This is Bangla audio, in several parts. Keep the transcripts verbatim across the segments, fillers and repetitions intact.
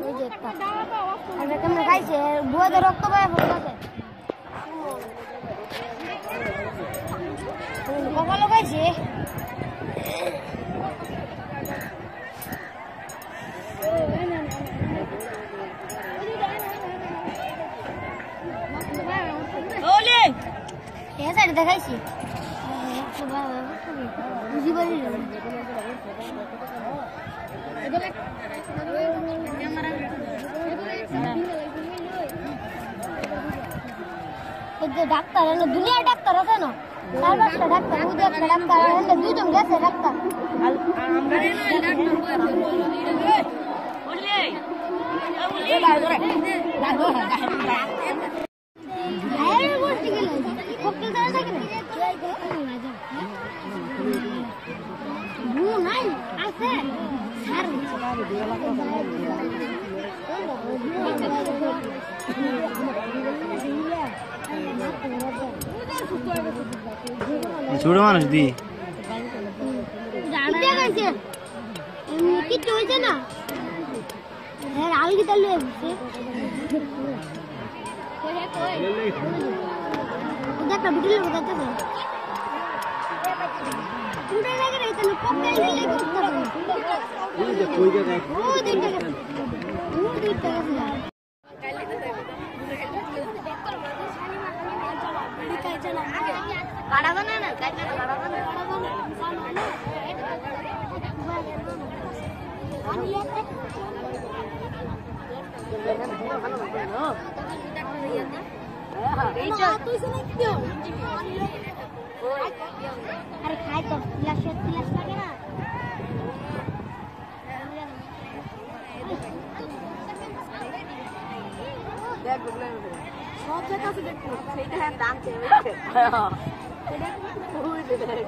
এই যে একটা আর কেমন খাইছে বুয়াদের রক্ত পায় পড়ছে কপাল খাইছে ওলে এই সাইড দেখাইছি বুঝি বলি ডাক্তার দুনিয়া ডাক্তার আছে না চার পাঁচটা ডাক্তার ওই একটা ডাক্তার দুজন গেছে ডাক্তার ছোট মানুষ দি কিছু হয়েছে না হ্যাঁ আমি কি তাহলে একটা ভিডিও দেখতে अरे खाए तो गिलास गिलास लगे ना सब जगह से देखो सेटा है दाम के हां ओए दे दे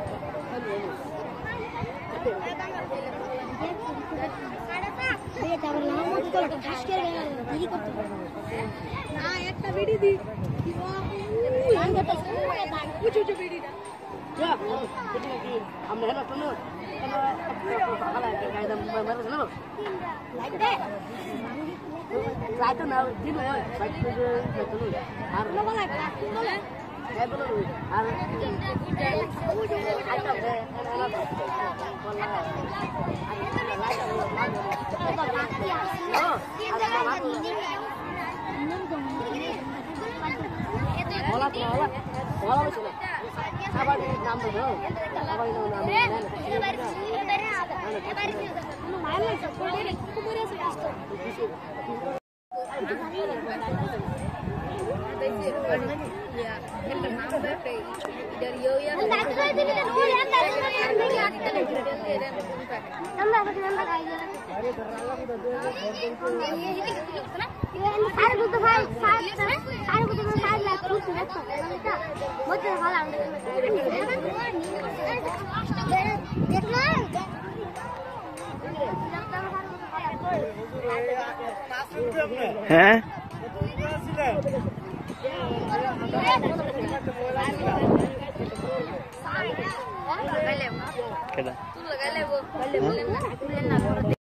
ये चावल ना मत कर घास के देरी करते ना একটা বিড়ি দি আমি তো কুচু কুচু বিড়ি না যা কি আমরা হলো শুনো ভালো গায়দা মারো না লাইক দে লাইট না দিন হয় লাইট তো শুনো আর লাগা লাগা বলে এই বলো আর আইটা দে Hola, hola. Hola, hola. Apa ni nama tu? Apa ni nama? हैं? Keda?